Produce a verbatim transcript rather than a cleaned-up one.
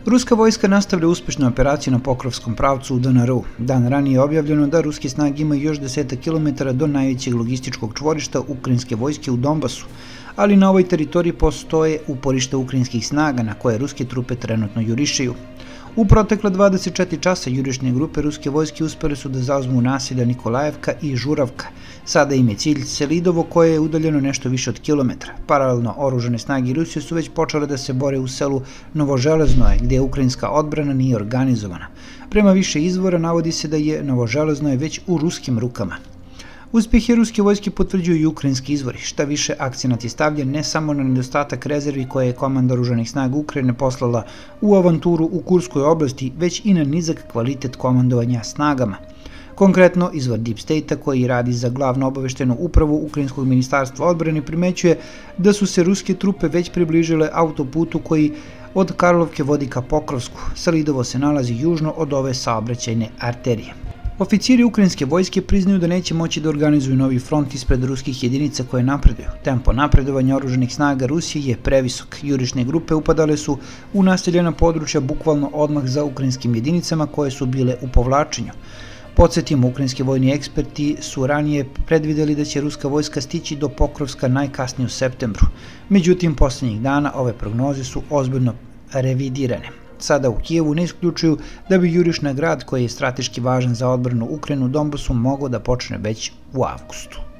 Ruska vojska nastavlja uspešnu operaciju na Pokrovskom pravcu u D N R-u. Dan ranije je objavljeno da ruske snage imaju još desetak kilometara do najvećeg logističkog čvorišta ukrajinske vojske u Donbasu, ali na ovoj teritoriji postoje uporišta ukrajinskih snaga na koje ruske trupe trenutno jurišaju. U protekle dvadeset četiri časa jurišne grupe ruske vojske uspele su da zauzmu naselja Nikolajevka i Žuravka. Sada im je cilj Selidovo, koje je udaljeno nešto više od kilometra. Paralelno, oružane snage Rusije su već počele da se bore u selu Novoželeznoje, gdje ukrajinska odbrana nije organizovana. Prema više izvora navodi se da je Novoželeznoje već u ruskim rukama. Uspjehe ruske vojske potvrđuju i ukrajinski izvori. Šta više, akcenat je stavljen ne samo na nedostatak rezervi koje je komanda oružanih snaga Ukrajine poslala u avanturu u Kurskoj oblasti, već i na nizak kvalitet komandovanja snagama. Konkretno, izvor Deep State-a, koji radi za glavnu obaveštenu upravu Ukrajinskog ministarstva odbrane, primećuje da su se ruske trupe već približile autoputu koji od Karlovke vodi ka Pokrovsku. Selidovo se nalazi južno od ove saobraćajne arterije. Oficiri ukrajinske vojske priznaju da neće moći da organizuju novi front ispred ruskih jedinica koje napreduju. Tempo napredovanja oružanih snaga Rusije je previsok. Jurišne grupe upadale su u naseljena područja bukvalno odmah za ukrajinskim jedinicama koje su bile u povlačenju. Podsjetimo, ukrajinski vojni eksperti su ranije predvideli da će ruska vojska stići do Pokrovska najkasnije u septembru. Međutim, posljednjih dana ove prognoze su ozbiljno revidirane. Sada u Kijevu ne isključuju da bi juriš na grad koji je strateški važan za odbranu Ukrajine u Donbasu mogao da počne već u avgustu.